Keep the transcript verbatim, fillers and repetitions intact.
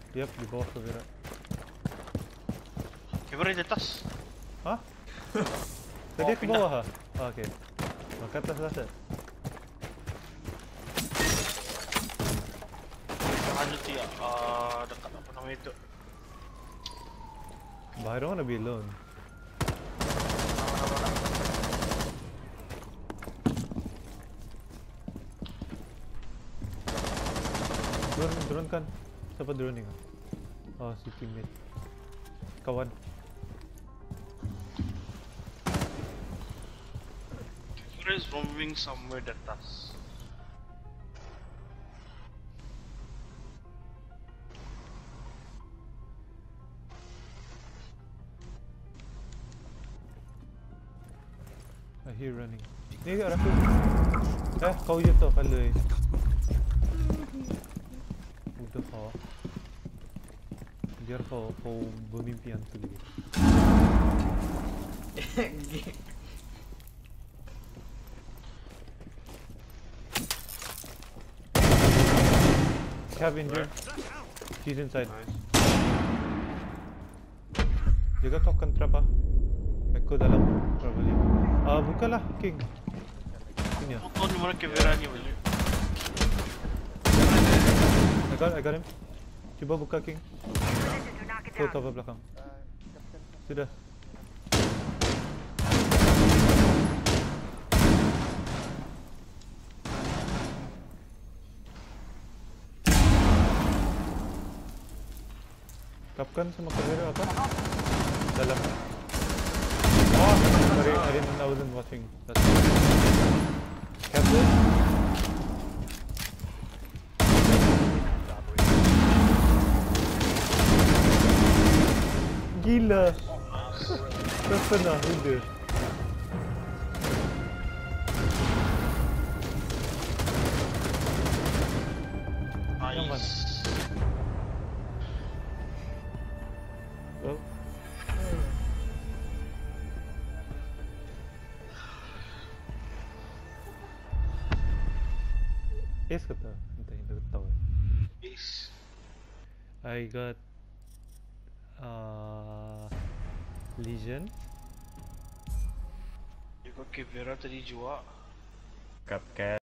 Yep, di bawah kamera. Kamera di atas. Hah? Tadi ke bawah ha? Ah, okay. Ke atas atas. Ada tu ya, uh, dekat apa nama itu? But I don't want to be alone. Drone, drone kan? Siapa droning ah? Oh, si teammate. Kawan. Kamera is roaming somewhere di atas. I hear running. Ni kat aku. Eh, kau je tau kepala ni. Udah kau. Biar kau, kau bermimpi hantu lagi. Scavenger. She's inside. Nice. Jaga token trap ah. Echo dalam probably. Ah, uh, bukalah King. Sini ah. Kau ni mana kamera ni boleh? I got, I got him. Cuba buka King. Kau cover belakang. Sudah. Kapkan sama kamera apa? Dalam. Oh, sorry, I didn't, I wasn't watching. That's Captain? Gila. Terpena benda. Nice. Oh. Ace kata? Entah, entah tahu. Ace. I got uh, Legion. You got kamera tadi juga. Cupcake.